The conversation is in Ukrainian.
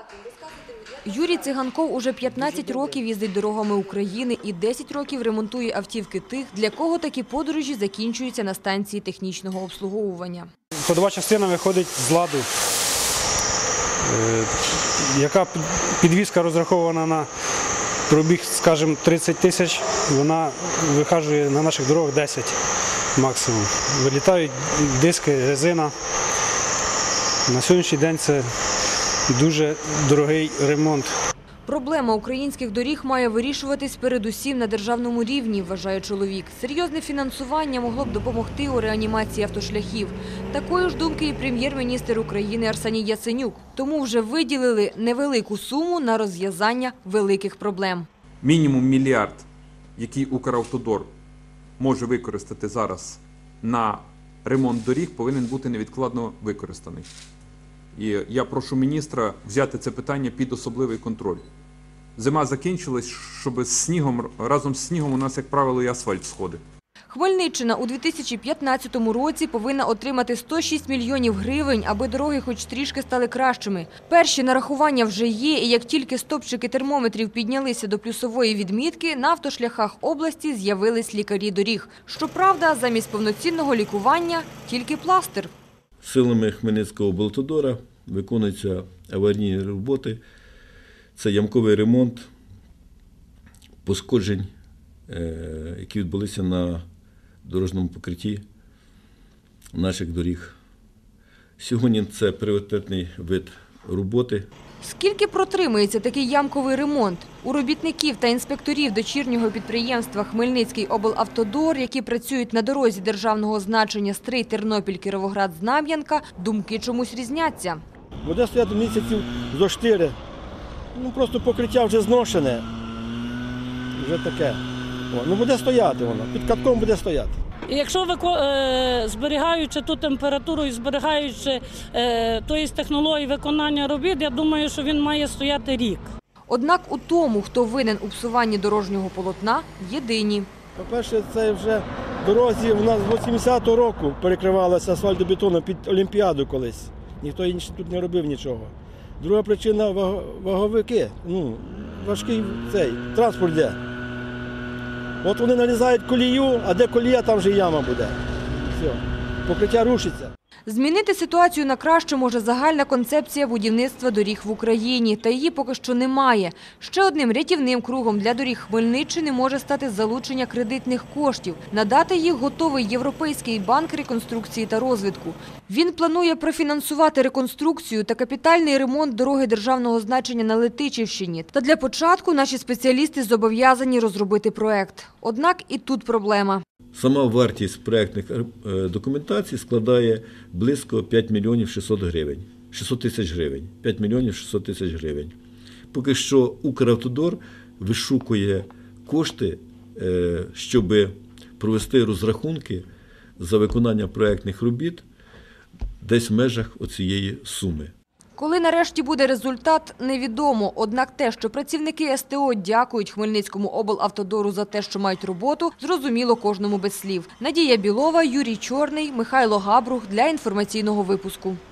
Юрій Циганков уже 15 років їздить дорогами України і 10 років ремонтує автівки тих, для кого такі подорожі закінчуються на станції технічного обслуговування. Ходова частина виходить з ладу, яка підвізка розрахована на пробіг, скажімо, 30 тисяч, вона вихажує на наших дорогах 10 максимум. Вилітають диски, резина. На сьогоднішній день це дуже дорогий ремонт. Проблема українських доріг має вирішуватись передусім на державному рівні, вважає чоловік. Серйозне фінансування могло б допомогти у реанімації автошляхів. Такої ж думки і прем'єр-міністр України Арсеній Яценюк. Тому вже виділили невелику суму на розв'язання великих проблем. Мінімум мільярд, який Укравтодор може використати зараз на ремонт доріг, повинен бути невідкладно використаний. І я прошу міністра взяти це питання під особливий контроль. Зима закінчилась, щоб разом з снігом у нас, як правило, і асфальт сходить. Хмельниччина у 2015 році повинна отримати 106 мільйонів гривень, аби дороги хоч трішки стали кращими. Перші нарахування вже є, і як тільки стопчики термометрів піднялися до плюсової відмітки, на автошляхах області з'явились лікарі доріг. Щоправда, замість повноцінного лікування – тільки пластир. Силами Хмельницького облавтодора виконуються аварійні роботи. Це ямковий ремонт пошкоджень, які відбулися на дорожньому покритті наших доріг. Сьогодні це пріоритетний вид роботи. Скільки протримається такий ямковий ремонт? У робітників та інспекторів дочірнього підприємства «Хмельницький облавтодор», які працюють на дорозі державного значення Стрий-Тернопіль-Кіровоград-Знам'янка, думки чомусь різняться. Буде стояти місяців зо 4. Просто покриття вже зношене. Вже таке. Буде стояти воно, під катком буде стояти. Якщо зберігаючи ту температуру і зберігаючи технології виконання робіт, я думаю, що він має стояти рік. Однак у тому, хто винен у псуванні дорожнього полотна, єдині. По-перше, це вже дорозі у нас з 80-го року перекривалися асфальтобетоном під Олімпіаду колись. Ніхто інший тут не робив нічого. Друга причина – ваговики. Важкий транспорт йде. От вони нарізають колію, а де колія, там вже яма буде. Все, покриття рушиться. Змінити ситуацію на краще може загальна концепція будівництва доріг в Україні, та її поки що немає. Ще одним рятівним кругом для доріг Хмельниччини може стати залучення кредитних коштів. Надати їх готовий Європейський банк реконструкції та розвитку. Він планує профінансувати реконструкцію та капітальний ремонт дороги державного значення на Летичівщині. Та для початку наші спеціалісти зобов'язані розробити проект. Однак і тут проблема. Сама вартість проєктних документацій складає близько 5 мільйонів 600 тисяч гривень. 5 мільйонів 600 тисяч гривень. Поки що Укравтодор вишукує кошти, щоб провести розрахунки за виконання проєктних робіт десь в межах оцієї суми. Коли нарешті буде результат, невідомо. Однак те, що працівники СТО дякують Хмельницькому облавтодору за те, що мають роботу, зрозуміло кожному без слів. Надія Білова, Юрій Чорний, Михайло Габрух для інформаційного випуску.